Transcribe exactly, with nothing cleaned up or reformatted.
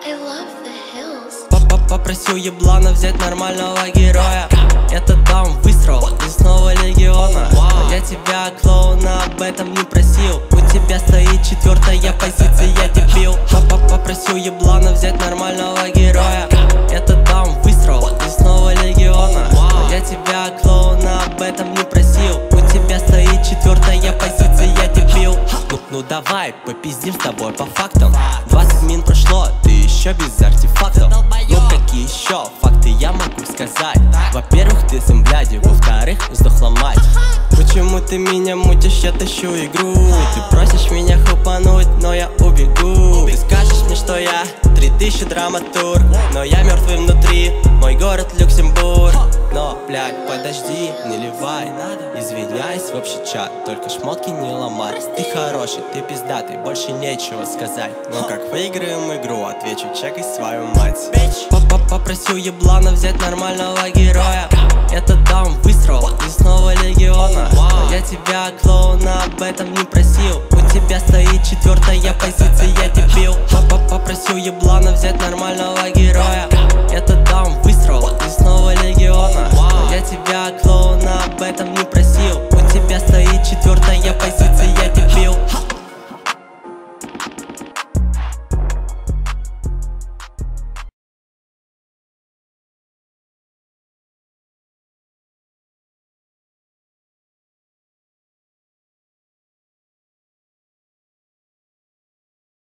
I love the hills. Папа попросил еблана взять нормального героя. Это дам выстрел и снова легиона. Но я тебя, клоуна, об этом не просил. У тебя стоит четвертая позиция, дебил. Папа попросил еблана взять нормального героя. Это дам выстрел и снова легиона. Но я тебя, клоуна, об этом не просил. У тебя стоит четвертая позиция, дебил. Ну, ну давай, попиздим с тобой по фактам. двадцать минут прошло, ты еще без артефактов. Ну какие еще факты я могу сказать? Во-первых, ты сын бляди, во-вторых, сдохла мать. Почему ты меня мутишь, я тащу игру? Ты просишь меня хупануть, но я убегу. Ты скажешь мне, что я три тысячи драматург, но я мертвый внутри, мой город Люксембург. Но, блядь, подожди, не ливай, извиняюсь в общий чат, только шмотки не ломай. Ты хороший, ты пиздатый, больше нечего сказать. Но как выиграем игру, отвечу, чекай свою мать. Папа попросил еблана взять нормального героя. Это дам выстрел и снова легиона. Но я тебя, клоуна, об этом не просил. У тебя стоит четвертая позиция, дебил. Папа попросил еблана взять нормального героя.